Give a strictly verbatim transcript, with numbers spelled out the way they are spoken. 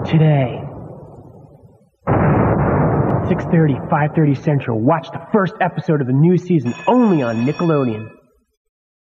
Today, six thirty, five thirty Central, watch the first episode of the new season only on Nickelodeon.